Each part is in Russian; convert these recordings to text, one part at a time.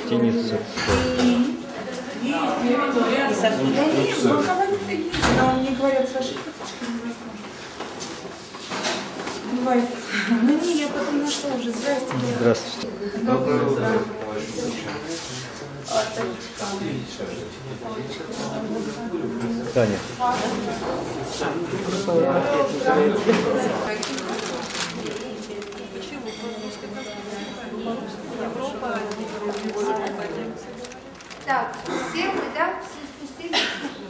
гостиница. И сосуды. Но мне говорят, с вашей карточкой невозможно. Бывает. Ну не, я потом нашла уже. Здравствуйте. Здравствуйте. Доброе утро. Таня. Так, все мы, да? Все спустились?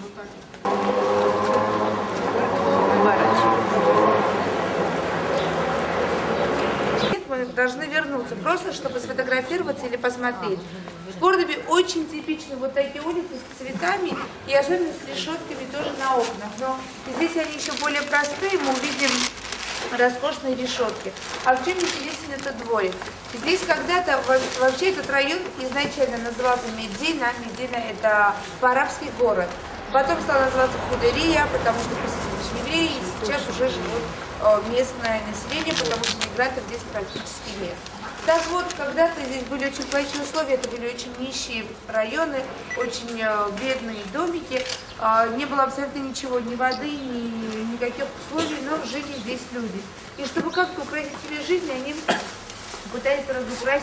Мы должны вернуться, просто чтобы сфотографироваться или посмотреть. В Кордобе очень типичны вот такие улицы с цветами и особенно с решетками тоже на окнах. Но здесь они еще более простые, мы увидим роскошные решетки. А в чем интересен этот дворик? Здесь когда-то вообще этот район изначально назывался Медина. Медина — это по-арабски город. Потом стал называться Худерия, потому что поселились евреи, и сейчас уже живут местное население, потому что мигрантов здесь практически нет. Так вот, когда-то здесь были очень плохие условия, это были очень нищие районы, очень бедные домики, не было абсолютно ничего, ни воды, ни никаких условий, но жили здесь люди. И чтобы как-то украсить себе жизнь, они пытаются разукрасить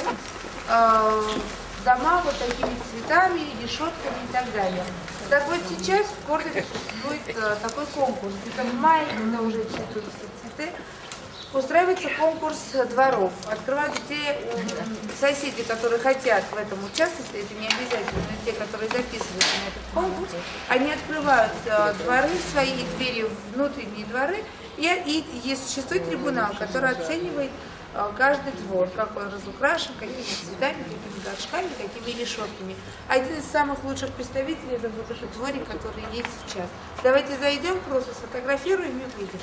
дома вот такими цветами, решетками и так далее. Так вот сейчас в Кордобе существует такой конкурс, где-то в мае, когда уже цветут цветы, устраивается конкурс дворов. Открываются те соседи, которые хотят в этом участвовать, это не обязательно, но те, которые записываются на этот конкурс, они открывают дворы, свои двери, внутренние дворы, и существует трибунал, который оценивает каждый двор, как он разукрашен, какими цветами, какими горшками, какими решетками. Один из самых лучших представителей — это вот этот дворик, который есть сейчас. Давайте зайдем, просто сфотографируем и увидим.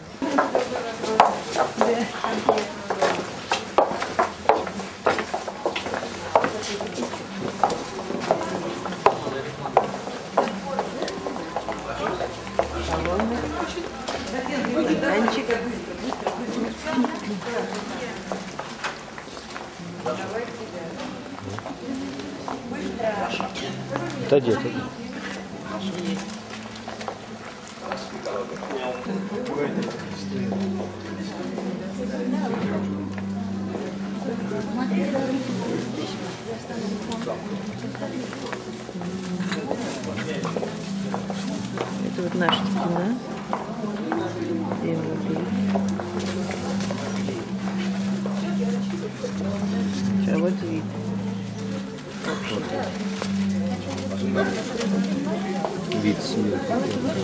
Отойди, отойди. Это вот наша стена. И вот здесь. А вот вид. Вид сверху.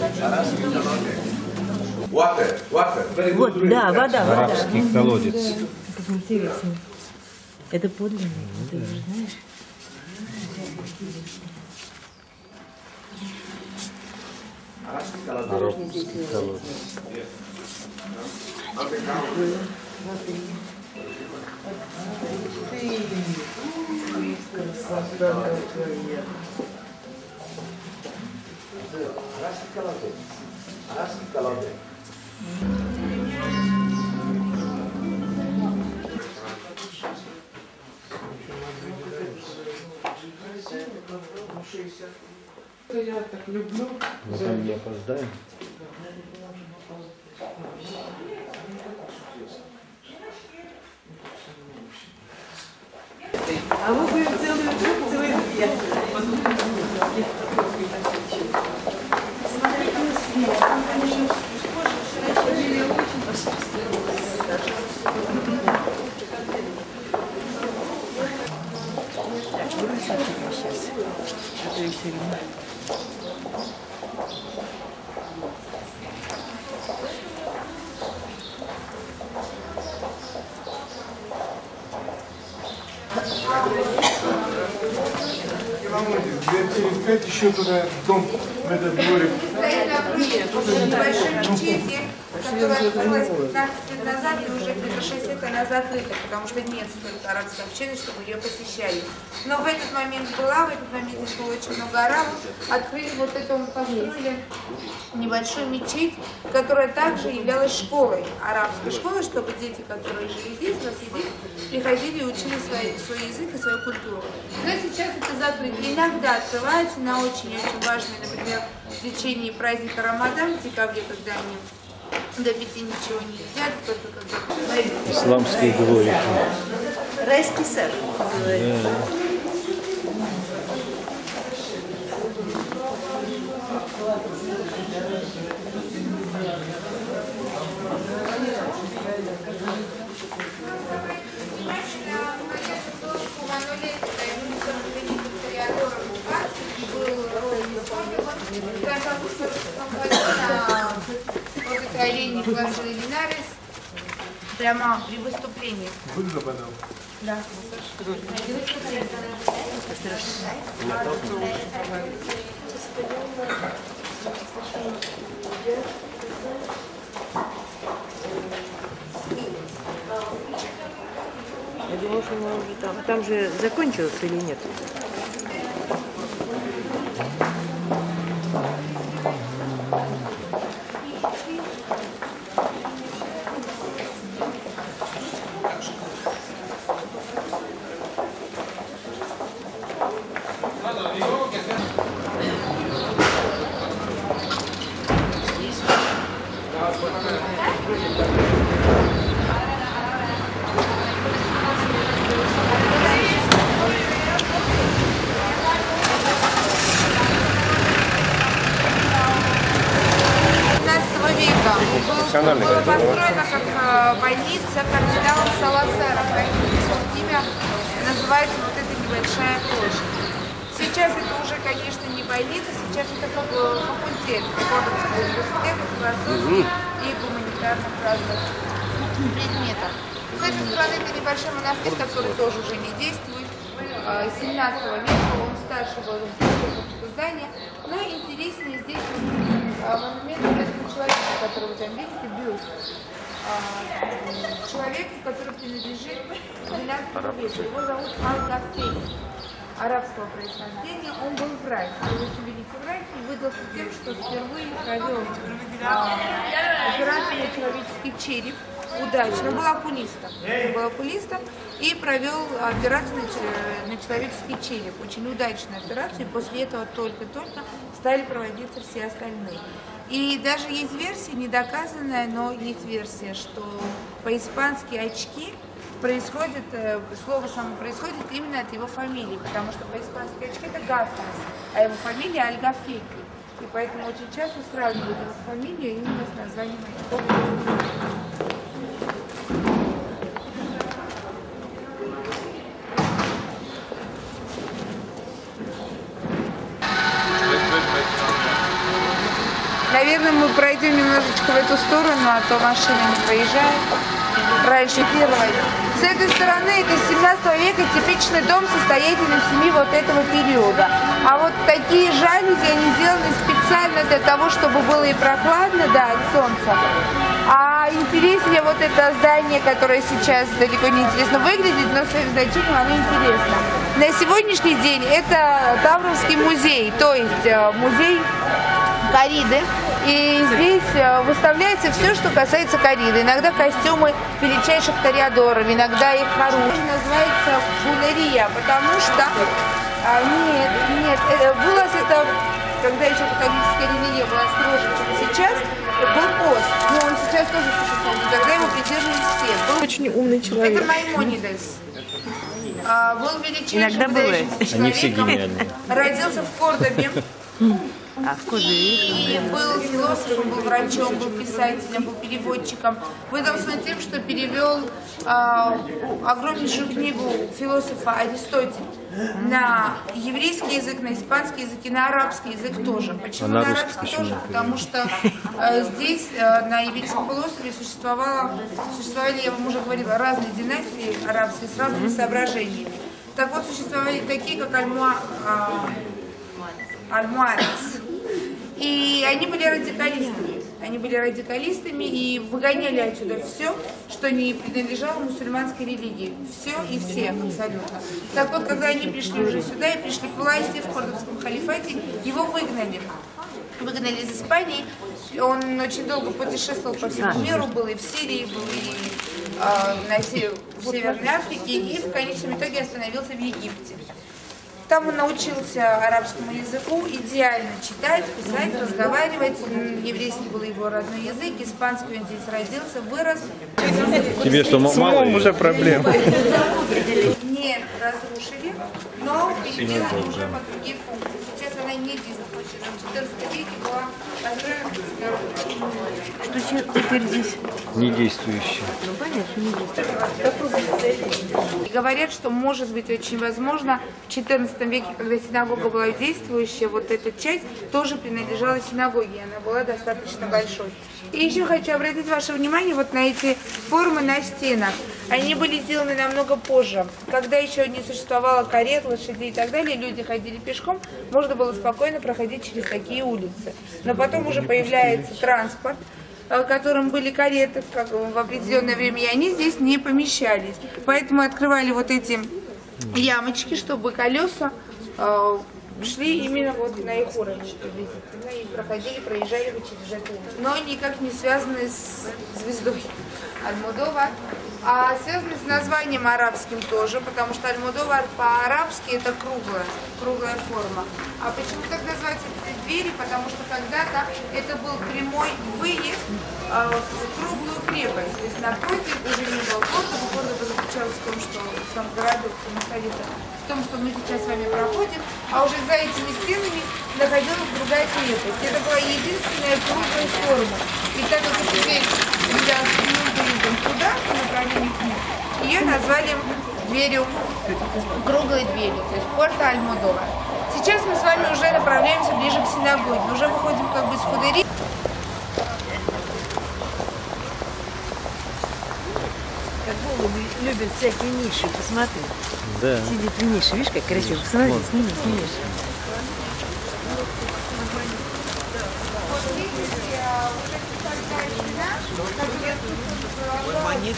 Вот, да, вода. Арабский колодец. Как интересно. Это подлинный, ты уже знаешь? Арабский колодец. Я так люблю. Мы там не опоздаем. А мы будем целую группу, целую две. Лет через 5 еще туда дом в этот дворик. Стоит напротив небольшой мечети, которая открылась 15 лет назад и уже где-то 6 лет она закрыта, потому что нет столько арабской общины, чтобы ее посещали. Но в этот момент здесь было очень много арабов. Открыли вот это, построили небольшую мечеть, которая также являлась школой, арабской школой, чтобы дети, которые жили здесь, приходили и учили свой язык и свою культуру. Но сейчас это закрыто. Иногда открывается на очень-очень важные, например, в течение праздника Рамадан, в декабре, когда они до 5 ничего не едят, только когда... Исламские дворики. Райский сад. Олени Плаза Линарис прямо при выступлении. Да. Я думала, что мы уже там. Там же закончилось или нет? Была построена как больница кардиналом Салазаром. Имя называется вот эта небольшая площадь. Сейчас это уже, конечно, не больница, сейчас это факультет Кордовского университета философии и гуманитарных разных предметов. С этой стороны это небольшой монастырь, который тоже уже не действует. 17 века, он старше был здания, но интереснее здесь монумент этого человека, который вы там видите, бюст. Человек, который принадлежит 12 веку, его зовут Аль-Гафей, арабского происхождения, он был врач, был очень великий врач и выдался тем, что впервые провел операцию на человеческий череп. Удачно, был окулистом и провел операцию на человеческий череп, очень удачную операцию, и после этого только-только стали проводиться все остальные. И даже есть версия, недоказанная, но есть версия, что по-испански очки происходит, слово само происходит именно от его фамилии, потому что по-испански очки это Гафас, а его фамилия Аль-Гафей. И поэтому очень часто сравнивают его фамилию именно с названием очков. Наверное, мы пройдем немножечко в эту сторону, а то машина не проезжает. Раньше первой. С этой стороны это 17 века типичный дом состоятельной семьи вот этого периода. А вот такие жалюзи, они сделаны специально для того, чтобы было и прохладно, да, от солнца. А интереснее вот это здание, которое сейчас далеко не интересно выглядит, но своим значением оно интересно. На сегодняшний день это Тавровский музей, то есть музей кориды. И здесь выставляется все, что касается кориды. Иногда костюмы величайших тореадоров, иногда их оружие. Называется булерия, потому что... Нет, было это, когда еще католическая религия была строже, чем сейчас, был пост. Но он сейчас тоже существует, тогда его придерживались все. Был Очень умный человек. Это Маймонидес. Был величайшим выдающимся Они все человеком. гениальные. Родился в Кордобе. И был философом, был врачом, был писателем, был переводчиком. Выдался тем, что перевел огромнейшую книгу философа Аристотеля на еврейский язык, на испанский язык и на арабский язык тоже. Почему на арабский тоже? Потому что здесь, на Иберийском полуострове, существовали, я вам уже говорила, разные династии арабские с разными соображениями. Так вот, существовали такие, как Альмуарес. И они были радикалистами. Они были радикалистами и выгоняли отсюда все, что не принадлежало мусульманской религии. Все и всех абсолютно. Так вот, когда они пришли уже сюда и пришли к власти в кордовском халифате, его выгнали. Выгнали из Испании. Он очень долго путешествовал по всему миру, был и в Сирии, был и в Северной Африке, и в конечном итоге остановился в Египте. Там он научился арабскому языку, идеально читать, писать, разговаривать. Еврейский был его родной язык, испанский он здесь родился, вырос. Тебе что, мало уже проблем? Не разрушили, но переделали уже под другие функции. Сейчас она не действует. В 14 веке была построена. Что теперь здесь? Недействующие. Ну, понятно, что не действует. И говорят, что может быть очень возможно в 14 веке, когда синагога была действующая, вот эта часть тоже принадлежала синагоге, она была достаточно большой. И еще хочу обратить ваше внимание вот на эти формы на стенах. Они были сделаны намного позже. Когда еще не существовало карет, лошадей и так далее, люди ходили пешком, можно было спокойно проходить через такие улицы. Но потом уже появляется транспорт, которым были кареты в определенное время, и они здесь не помещались. Поэтому открывали вот эти ямочки, чтобы колеса шли именно вот на их уровне приблизительно, и проезжали вот через эту улицу. Но никак не связаны с звездой Альмодовар, а связаны с названием арабским тоже, потому что Альмодовар по-арабски это круглая форма. А почему так называются эти двери? Потому что когда-то это был прямой выезд в круглую крепость. То есть напротив уже не было Кордоба. Кордоба заключалась в том, что сам городок, находится в том, что мы сейчас с вами проходим, а уже за этими стенами находилась другая крепость. Это была единственная круглая форма. И так как эта дверь ведя с туда, по направлению к ним, ее назвали дверью, круглой дверью, то есть порта Альмодовар. Сейчас мы с вами уже направляемся ближе к синагоге, уже выходим как бы из Худыри. Как голуби любят всякие ниши, посмотри. Да. Сидит в нише, видишь, как красиво. Посмотри, сними. Монет.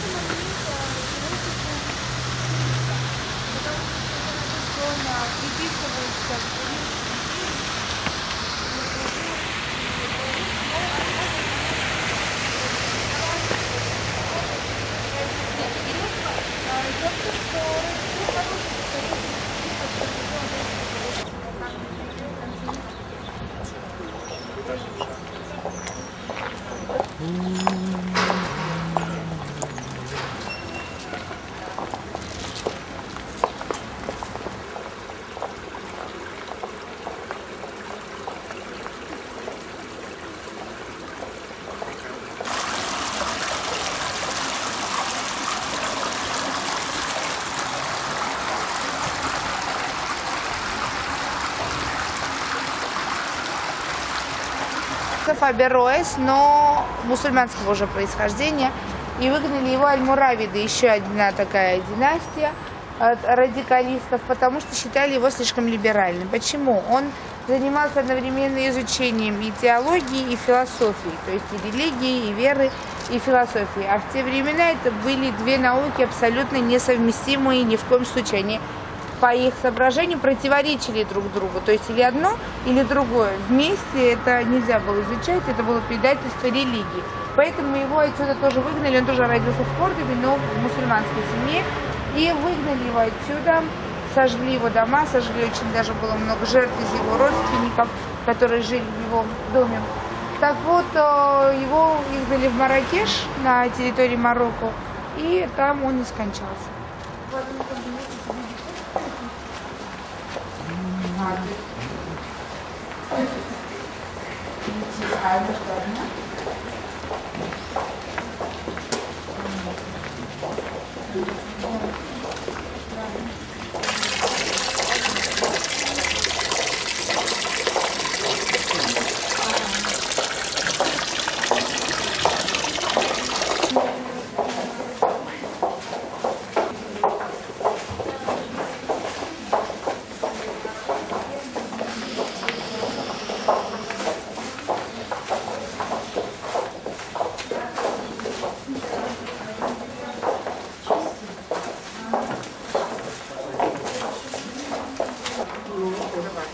Абероэс, но мусульманского уже происхождения, и выгнали его аль-Муравиды, еще одна такая династия радикалистов, потому что считали его слишком либеральным. Почему? Он занимался одновременно изучением и теологии, и философии, то есть и религии, и веры, и философии. А в те времена это были две науки абсолютно несовместимые, ни в коем случае. Они по их соображению противоречили друг другу. То есть или одно, или другое. Вместе это нельзя было изучать, это было предательство религии. Поэтому его отсюда тоже выгнали. Он тоже родился в Кордобе, но в мусульманской семье. И выгнали его отсюда, сожгли его дома, сожгли очень даже было много жертв из его родственников, которые жили в его доме. Так вот, его изгнали в Марракеш, на территории Марокко, и там он и скончался.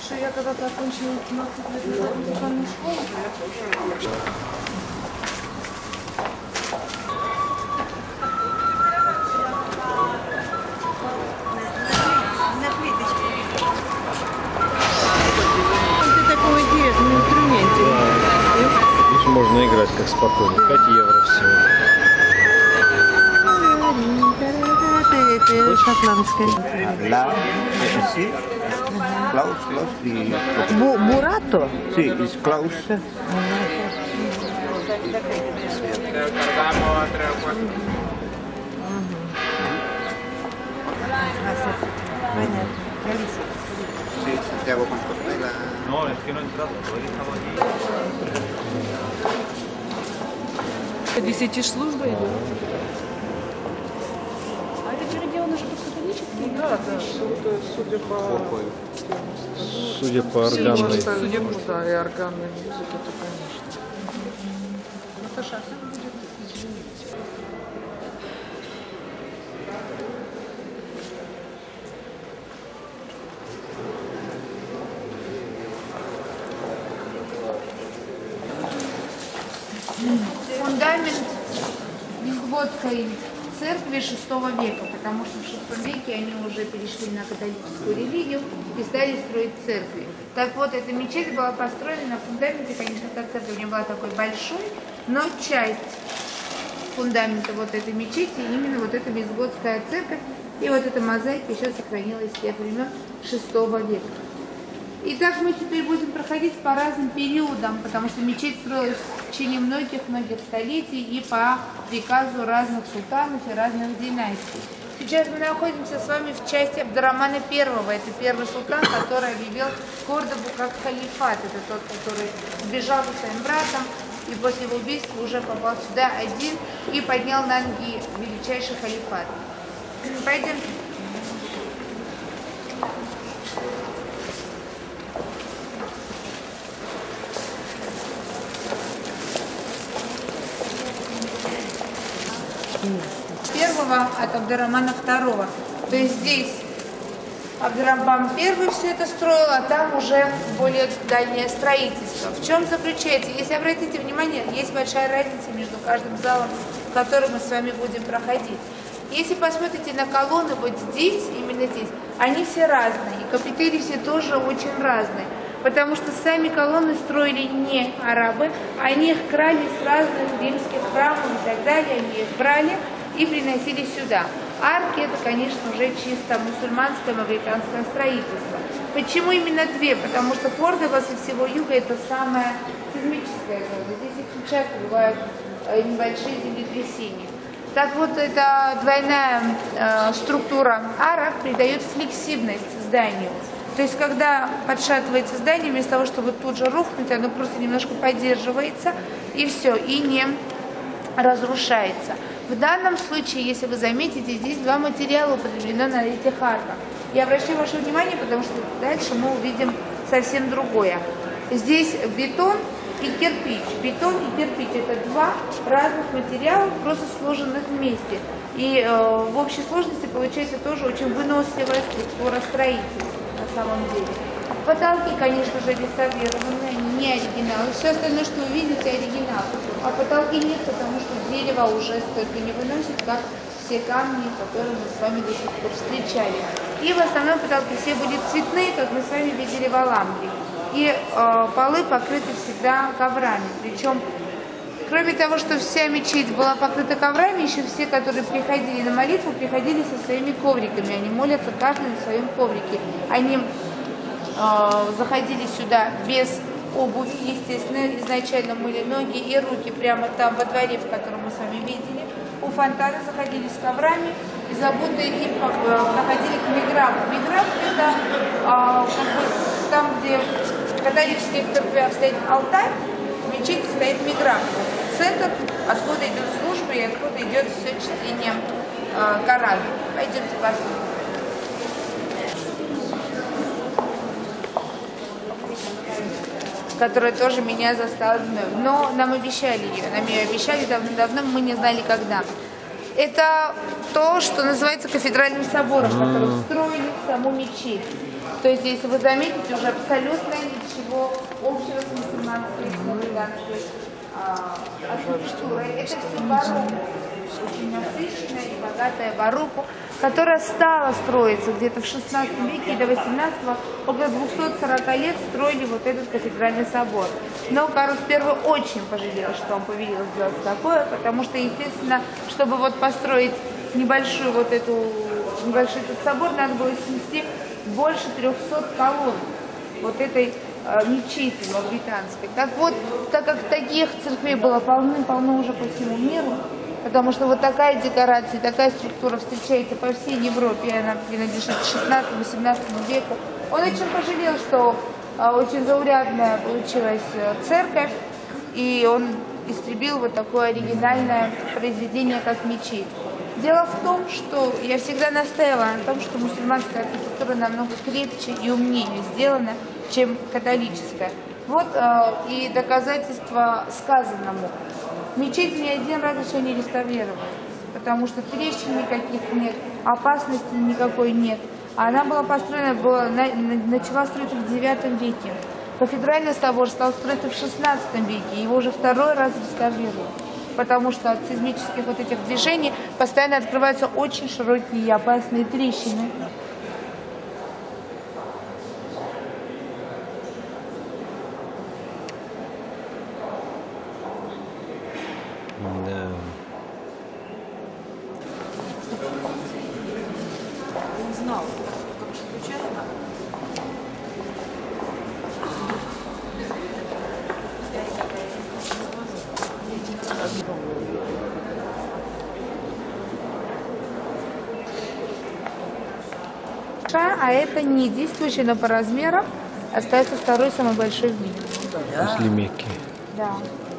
что я когда-то окончила 15 лет назад музыкальную школу. Это такой интересный инструментик. Видишь, можно играть как спокойно. 5 евро всего. Это шотландская. La, sí, Klaus, y Бурато? sí, es Klaus. Понятно. Sí, Santiago Compostela. No, es que no he entrado, todavía estaba allí. 10 служба идет. А это регион уже католический? Да, Судя по органной. Судя по, да, и органной музыке, то, конечно. Наташа, а как будет, извините? Фундамент Вихводской церкви VI века, потому что в VI веке они уже перешли на католическую религию и стали строить церкви. Так вот, эта мечеть была построена на фундаменте, конечно, эта церковь не была такой большой, но часть фундамента вот этой мечети именно вот эта Вихводская церковь, и вот эта мозаика еще сохранилась с тех времен VI века. Итак, мы теперь будем проходить по разным периодам, потому что мечеть строилась в течение многих-многих столетий и по приказу разных султанов и разных династий. Сейчас мы находимся с вами в части Абд-ар-Рахмана I. Это первый султан, который объявил Кордобу как халифат. Это тот, который сбежал со своим братом и после его убийства уже попал сюда один и поднял на ноги величайший халифат. Пойдемте. Первого от Абд-ар-Рахмана II. То есть здесь Абд-ар-Рахман I все это строил, а там уже более дальнее строительство. В чем заключается? Если обратите внимание, есть большая разница между каждым залом, в который мы с вами будем проходить. Если посмотрите на колонны вот здесь, именно здесь, они все разные, и капители все тоже очень разные. Потому что сами колонны строили не арабы, они их крали с разных римских храмов и так далее, они их брали и приносили сюда. Арки — это, конечно, уже чисто мусульманское, мавританское строительство. Почему именно две? Потому что Кордоба со всего юга — это самая сейсмическая зона. Здесь очень часто бывают небольшие землетрясения. Так вот, эта двойная структура арок придает флексибность зданию. То есть, когда подшатывается здание, вместо того, чтобы тут же рухнуть, оно просто немножко поддерживается, и все, и не разрушается. В данном случае, если вы заметите, здесь два материала употреблено на этих арках. Я обращаю ваше внимание, потому что дальше мы увидим совсем другое. Здесь бетон и кирпич. Бетон и кирпич — это два разных материала, просто сложенных вместе. И в общей сложности получается тоже очень выносливая структура строительства на самом деле. Потолки, конечно же, реставрированные, не оригиналы. Все остальное, что вы видите, оригинал. А потолки нет, потому что дерево уже столько не выносит, как все камни, которые мы с вами до сих пор встречали. И в основном потолки все будут цветные, как мы с вами видели в Аламбре. И полы покрыты всегда коврами. Причем, кроме того, что вся мечеть была покрыта коврами, еще все, которые приходили на молитву, приходили со своими ковриками. Они молятся каждый на своем коврике. Они заходили сюда без обуви, естественно, изначально мыли ноги и руки прямо там во дворе, в котором мы с вами видели. У фонтана заходили с коврами и заботой и проходили к миграбу. Миграб — это как бы там, где в католических церквях стоит алтарь, в мечети стоит миграб. Центр, откуда идет служба и откуда идет все чтение Корана. Пойдемте посмотрим. Которая тоже меня застала вновь. Но нам обещали ее. Нам ее обещали давно-давно, мы не знали когда. Это то, что называется кафедральным собором, который строили саму мечеть. То есть, если вы заметите, уже абсолютно ничего общего с мусульманской и христианской архитектурой. Это все барокко, очень насыщенная и богатая барокко, которая стала строиться где-то в 16 веке и до 18-го, около 240 лет строили вот этот кафедральный собор. Но Карл I очень пожалел, что он повелел сделать такое, потому что, естественно, чтобы вот построить небольшой этот собор, надо было снести больше 300 колонн вот этой мечети мавританской. Так вот, так как таких церквей было полно уже по всему миру, потому что вот такая декорация, такая структура встречается по всей Европе, и она принадлежит 16-18 веку, он очень пожалел, что очень заурядная получилась церковь, и он истребил вот такое оригинальное произведение, как мечеть. Дело в том, что я всегда настаивала на том, что мусульманская архитектура намного крепче и умнее сделана, чем католическая. Вот и доказательство сказанному. Мечеть ни один раз еще не реставрировали, потому что трещин никаких нет, опасности никакой нет. Она была построена, начала строиться в IX веке. Кафедральный собор стал строиться в XVI веке, его уже второй раз реставрируют, потому что от сейсмических вот этих движений постоянно открываются очень широкие и опасные трещины. Да. Не знал, как случайно. А это не действующий, но по размерам остается второй самый большой в мире. После Мекки. Да.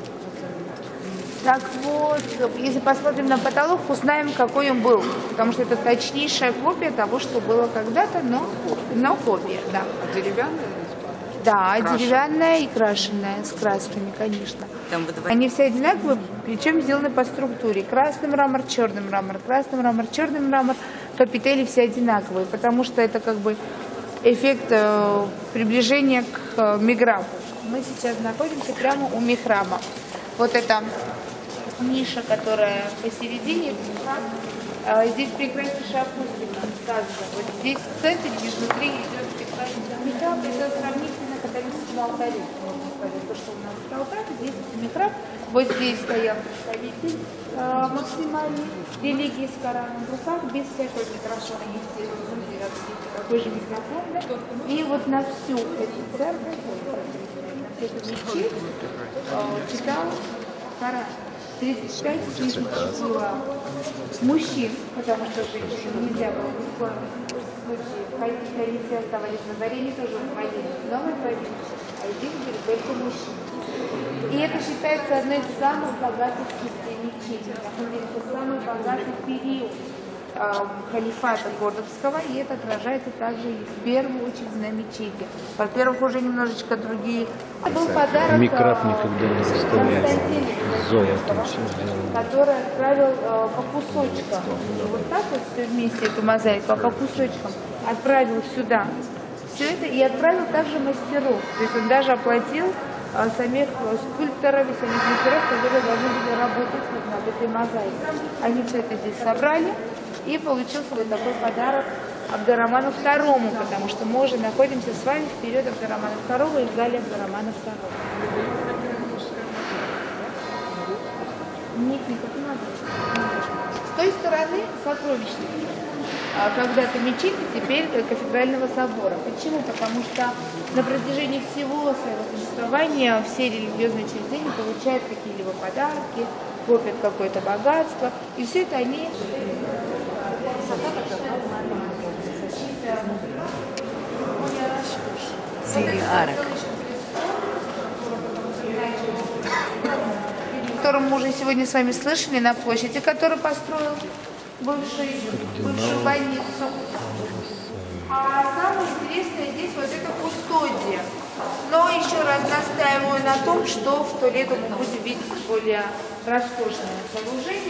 Так вот, если посмотрим на потолок, узнаем, какой он был. Потому что это точнейшая копия того, что было когда-то, но копия, да. Деревянная? Да, Крашеная. деревянная и крашеная, с красками, конечно. Они все одинаковые, причем сделаны по структуре. Красный мрамор, черный мрамор, красный мрамор, черный мрамор. Капители все одинаковые, потому что это как бы эффект приближения к михрабу. Мы сейчас находимся прямо у михраба. Вот эта ниша, которая посередине, здесь прекраснейшая акустика сказана. Вот здесь в центре и внутри идет прекраснейший михраб. Это сравнительно католическому алтарю, можно сказать. То, что у нас в алтаре, здесь михраб. Вот здесь стоял представитель максимальной религии с Кораном в руках, без всякого микрофона, естественно, такой же микрофон, да? И вот на всю эту церковь, эту мечеть, читал Коран. 35 тысяч было мужчин, потому что женщин нельзя было ни в коем случае. Халифы оставались на заре, не тоже военные, но мы творили, а здесь были только мужчины. И это считается одной из самых богатых мечетей. На самом деле, это самый богатый период халифата Кордовского, и это отражается также и в первую очередь на мечети. Во-первых, уже немножечко другие. Это был подарок Михраб никогда не заставляется золотом все сделано. который отправил по кусочкам. Вот так вот все вместе, эту мозаику, а по кусочкам отправил сюда. Все это и отправил также мастеров. То есть он даже оплатил самих скульпторов и самих мастеров, которые должны были работать вот над этой мозаикой. Они все это здесь собрали, и получился вот такой подарок Абдурахману II, потому что мы уже находимся с вами в период Абдурахмана II и в зале Абдурахмана II. Нет никакой мозаики. С той стороны сокровищница. Когда-то мечети, теперь кафедрального собора. Почему? Потому что на протяжении всего своего существования все религиозные учреждения получают какие-либо подарки, копят какое-то богатство, и все это они... О котором мы уже сегодня с вами слышали, на площади, который построил бывшую больницу. А самое интересное здесь вот это кустодия. Но еще раз настаиваю на том, что в туалете мы будем видеть более роскошное сооружение.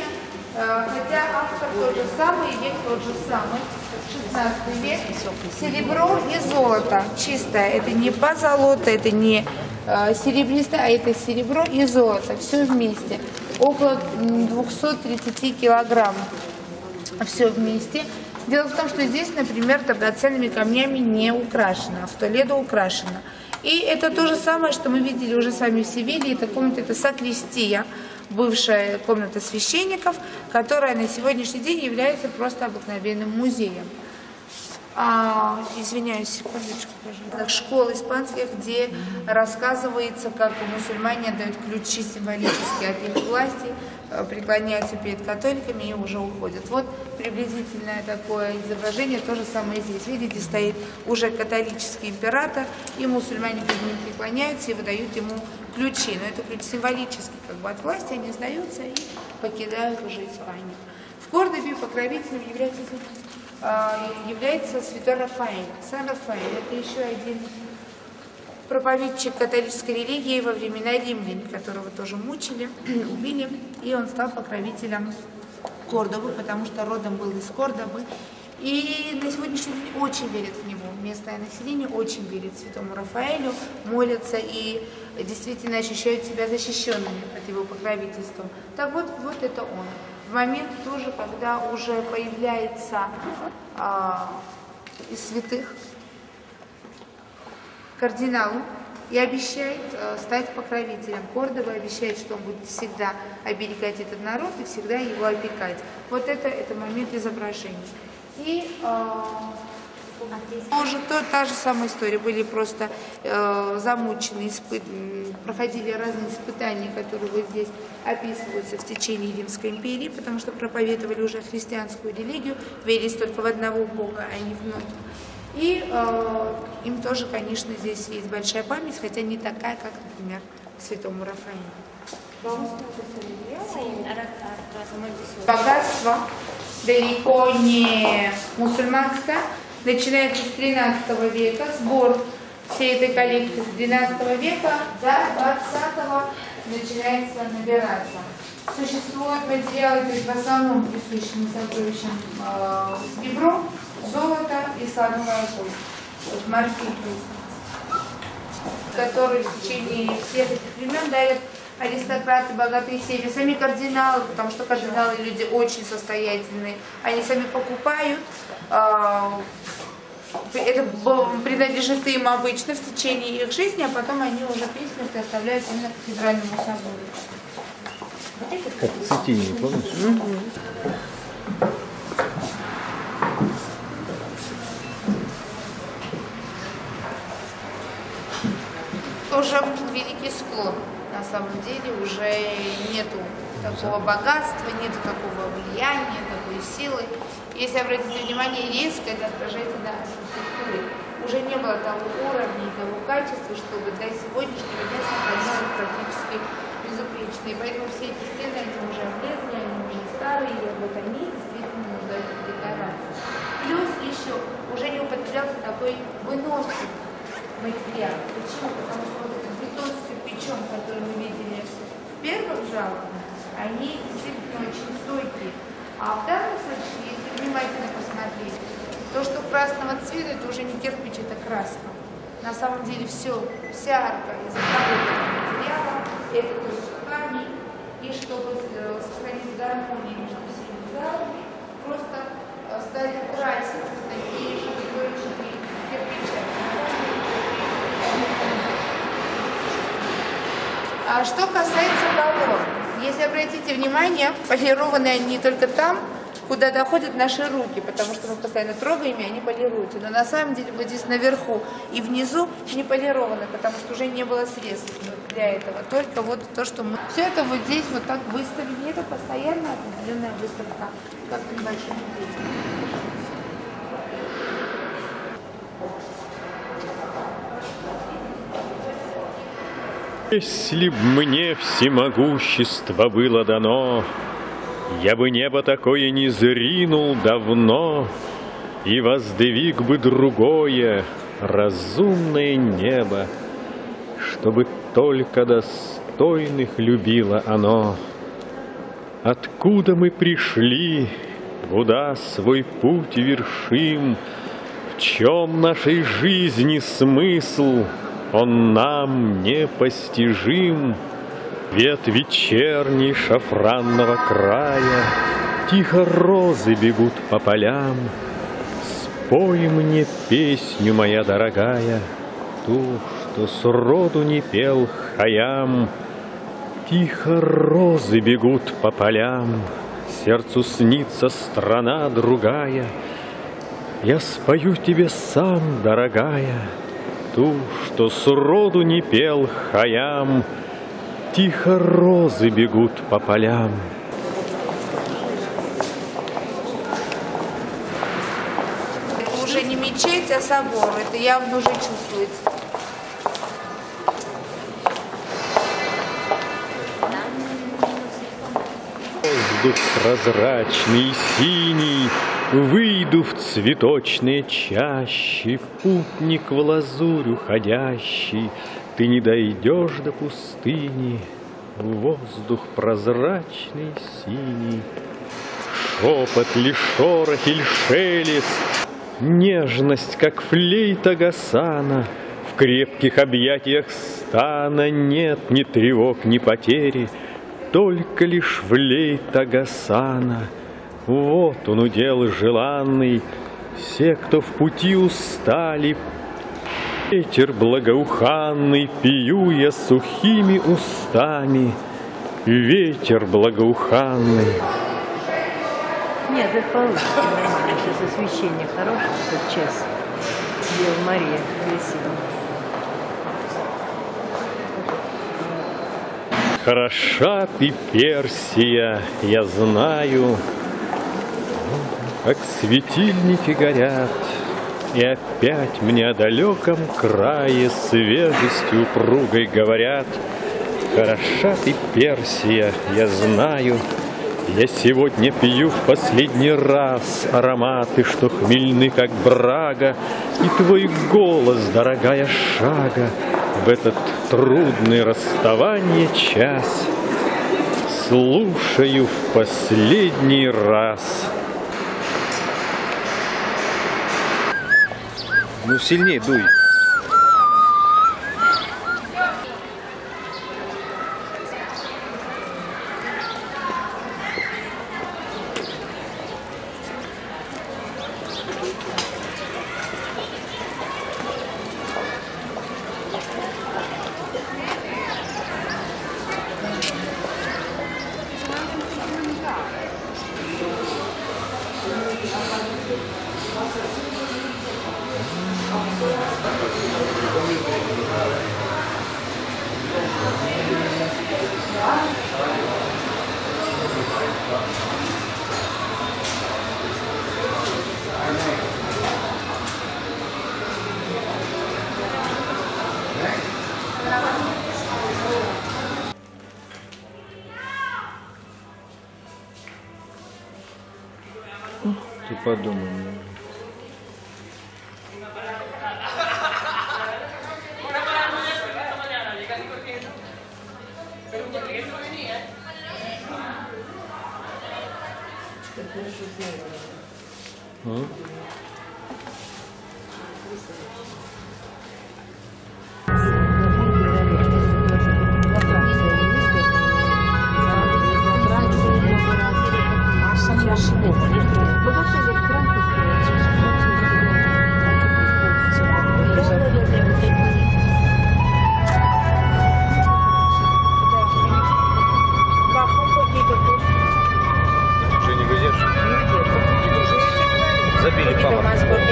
Хотя автор тот же самый, век тот же самый, 16 век. Серебро и золото чистое. Это не позолота, это не серебристое, а это серебро и золото. Все вместе. Около 230 килограмм. Все вместе. Дело в том, что здесь, например, драгоценными камнями не украшено, а в Толедо украшено. И это то же самое, что мы видели уже с вами в Севилье. Эта комната, это сакристия, бывшая комната священников, которая на сегодняшний день является просто обыкновенным музеем. Извиняюсь, секундочку, пожалуйста. Школ испанских, где рассказывается, как мусульмане отдают ключи символически от их власти, преклоняются перед католиками и уже уходят. Вот приблизительное такое изображение, то же самое здесь. Видите, стоит уже католический император, и мусульмане перед ним преклоняются и выдают ему ключи. Но это ключи символические, как бы от власти, они сдаются и покидают уже Испанию. В Кордобе покровителем является святой Рафаэль. Сан Рафаэль – это еще один проповедчик католической религии во времена римлян, которого тоже мучили, убили, и он стал покровителем Кордобы, потому что родом был из Кордобы. И на сегодняшний день очень верят в него. Местное население очень верит святому Рафаэлю, молятся и действительно ощущают себя защищенными от его покровительства. Так вот, вот это он. В момент тоже, когда уже появляется из святых кардиналу и обещает стать покровителем Кордобы, обещает, что он будет всегда оберегать этот народ и всегда его опекать. Вот это момент изображения. И уже та же самая история, были просто замучены, проходили разные испытания, которые вот здесь описываются в течение Римской империи, потому что проповедовали уже христианскую религию, верились только в одного Бога, а не в многих. И им тоже, конечно, здесь есть большая память, хотя не такая, как, например, святому Рафаэлю. Богатство далеко не мусульманское, начинается с 13 века, сбор всей этой коллекции с 12 века до 20 начинается набираться. Существуют материалы, то есть в основном присущими сокровищам серебро, золото и слоновая кость, вот морфин, которые в течение всех этих времен дарят аристократы, богатые семьи, сами кардиналы, потому что кардиналы люди очень состоятельные, они сами покупают, это принадлежит им обычно в течение их жизни, а потом они уже при смерти оставляют именно кафедральному собору. Как цветение, помнишь? Уже великий склон. На самом деле уже нету такого богатства, нету такого влияния, такой силы. Если обратите внимание, резко это отражается на архитектуре. Уже не было того уровня и того качества, чтобы для сегодняшнего дня сохранялось практически безупречные. Поэтому все эти стены, они уже облезли, они уже старые, и вот они действительно нуждаются в декорации. Плюс еще уже не употреблялся такой выносливый материал. Почему? Потому что вот этот бетон с кирпичом, который мы видели в первых залах, они действительно очень стойкие. А в данном случае, если внимательно посмотреть, то, что красного цвета, это уже не кирпич, это краска. На самом деле вся арка из обработанного материала, это тоже камень. И чтобы сохранить гармонию между всеми залами, просто стали красить такие же точки кирпича. А что касается колонн, если обратите внимание, полированы они только там, куда доходят наши руки, потому что мы постоянно трогаем, и они полируются. Но на самом деле вот здесь наверху и внизу не полированы, потому что уже не было средств для этого. Только вот то, что мы... Все это вот здесь вот так выставили. Это постоянно определенная выставка, как в небольшом музее. Если б мне всемогущество было дано, я бы небо такое не зринул давно, и воздвиг бы другое, разумное небо, чтобы только достойных любило оно. откуда мы пришли, куда свой путь вершим, в чем нашей жизни смысл, он нам непостижим. Вет вечерний шафранного края, тихо розы бегут по полям. Спой мне песню, моя дорогая, ту, что сроду не пел Хайам. Тихо розы бегут по полям, сердцу снится страна другая. Я спою тебе сам, дорогая, ту, что сроду не пел Хайам. Тихо розы бегут по полям. Это уже не мечеть, а собор. Это явно уже чувствуется. Воздух прозрачный, синий, выйду в цветочные чащи, путник в лазурь уходящий, ты не дойдешь до пустыни. Воздух прозрачный, синий, шепот ли, шорох или шелест, нежность, как флейта Гасана, в крепких объятиях стана нет ни тревог, ни потери, только лишь флейта Гасана. Вот он удел желанный, все, кто в пути устали. Ветер благоуханный, пью я сухими устами. Ветер благоуханный. Нет, это получится нормально. Сейчас освещение хорошее, этот час. Дева Мария весело. Хороша ты, Персия, я знаю, как светильники горят. И опять мне о далеком крае свежестью упругой говорят. Хороша ты, Персия, я знаю, я сегодня пью в последний раз ароматы, что хмельны, как брага, и твой голос, дорогая шага, в этот трудный расставание час слушаю в последний раз. Ну сильнее дуй. Ты подумай. Уже не выдержишь? Забили папа.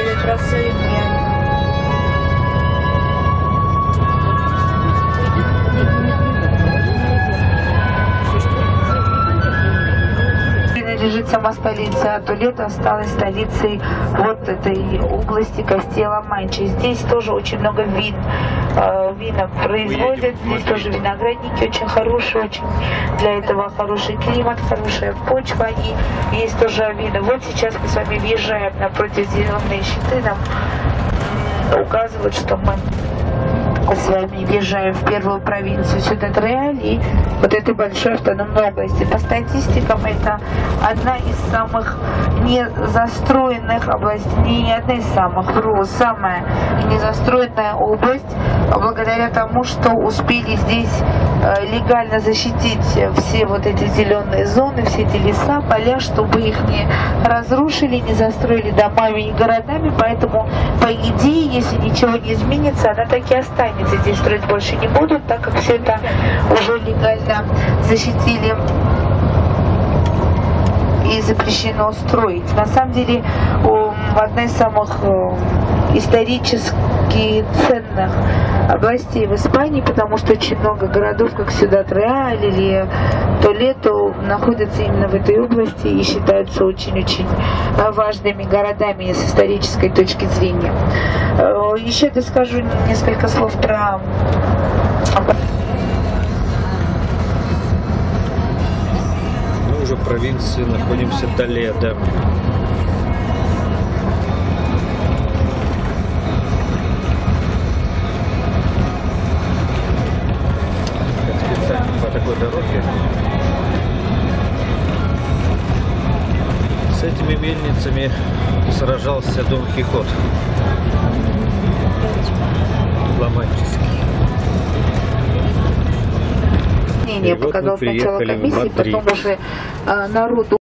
Принадлежит сама столица, а Толедо осталась столицей вот этой области Кастилла-Манчи. Здесь тоже очень много вин. Вина производят, здесь тоже виноградники очень хорошие, очень для этого хороший климат, хорошая почва, и есть тоже вина. Вот сейчас мы с вами въезжаем напротив зеленые щиты, нам указывают, что мы мы с вами въезжаем в первую провинцию Сьюдад-Реаль и вот этой большой автономной области. По статистикам, это одна из самых незастроенных областей, не одна из самых, самая незастроенная область, благодаря тому, что успели здесь легально защитить все вот эти зеленые зоны, все эти леса, поля, чтобы их не разрушили, не застроили домами и городами, поэтому, по идее, если ничего не изменится, она так и останется. Здесь строить больше не будут, так как все это уже легально защитили и запрещено строить. На самом деле, одна из самых исторически ценных областей в Испании, потому что очень много городов, как Сьюдад-Реаль или Толедо, находятся именно в этой области и считаются очень-очень важными городами с исторической точки зрения. Еще доскажу несколько слов про... Мы уже в провинции находимся Толедо. Специально по такой дороге. С этими мельницами сражался Дон Кихот. Ламанческий. Показал сначала комиссии, потом уже народу.